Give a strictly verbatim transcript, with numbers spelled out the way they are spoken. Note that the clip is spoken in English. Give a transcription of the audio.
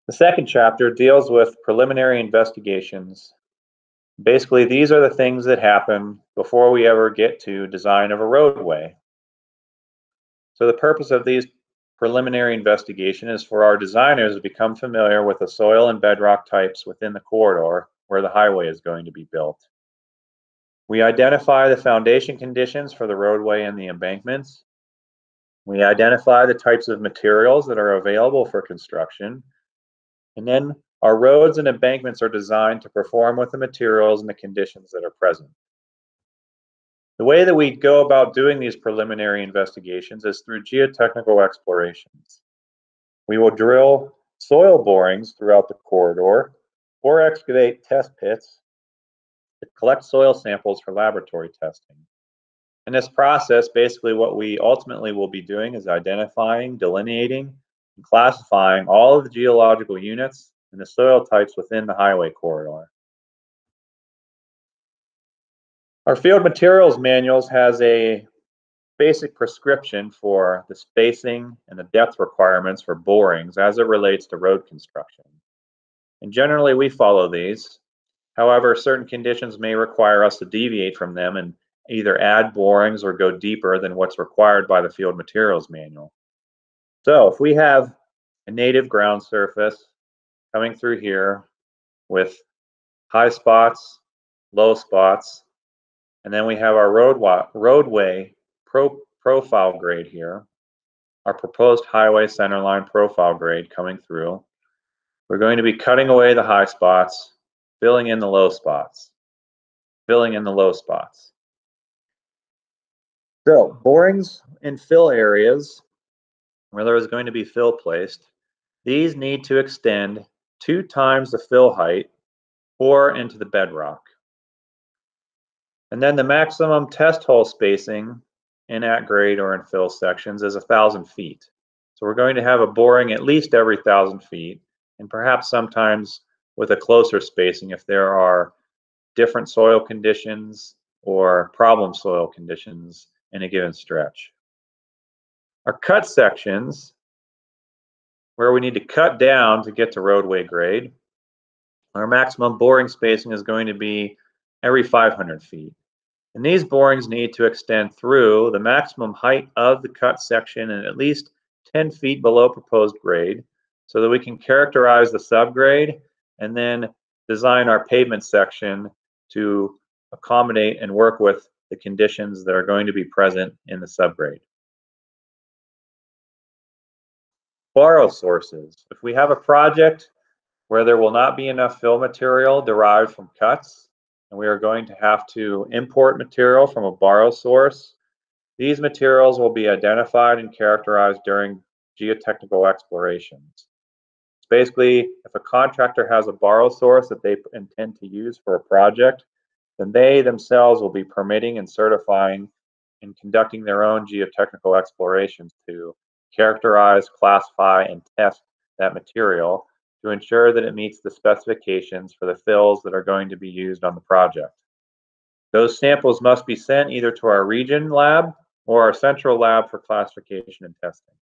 The second chapter deals with preliminary investigations. Basically, these are the things that happen before we ever get to design of a roadway. So the purpose of these preliminary investigation is for our designers to become familiar with the soil and bedrock types within the corridor where the highway is going to be built. We identify the foundation conditions for the roadway and the embankments. We identify the types of materials that are available for construction. And then our roads and embankments are designed to perform with the materials and the conditions that are present. The way that we go about doing these preliminary investigations is through geotechnical explorations. We will drill soil borings throughout the corridor or excavate test pits to collect soil samples for laboratory testing. In this process, basically what we ultimately will be doing is identifying, delineating, and classifying all of the geological units and the soil types within the highway corridor. Our field materials manuals has a basic prescription for the spacing and the depth requirements for borings as it relates to road construction. And generally we follow these. However, certain conditions may require us to deviate from them and either add borings or go deeper than what's required by the field materials manual. So if we have a native ground surface coming through here with high spots, low spots, and then we have our road roadway pro profile grade here, our proposed highway centerline profile grade coming through. We're going to be cutting away the high spots, filling in the low spots, filling in the low spots. So borings in fill areas where there is going to be fill placed, these need to extend two times the fill height or into the bedrock. And then the maximum test hole spacing in at grade or in fill sections is a thousand feet. So we're going to have a boring at least every thousand feet, and perhaps sometimes with a closer spacing if there are different soil conditions or problem soil conditions in a given stretch. Our cut sections, where we need to cut down to get to roadway grade, our maximum boring spacing is going to be every five hundred feet. And these borings need to extend through the maximum height of the cut section and at least ten feet below proposed grade so that we can characterize the subgrade and then design our pavement section to accommodate and work with the conditions that are going to be present in the subgrade. Borrow sources. If we have a project where there will not be enough fill material derived from cuts, and we are going to have to import material from a borrow source, these materials will be identified and characterized during geotechnical explorations. It's basically, if a contractor has a borrow source that they intend to use for a project, then they themselves will be permitting and certifying and conducting their own geotechnical explorations to characterize, classify, and test that material to ensure that it meets the specifications for the fills that are going to be used on the project. Those samples must be sent either to our region lab or our central lab for classification and testing.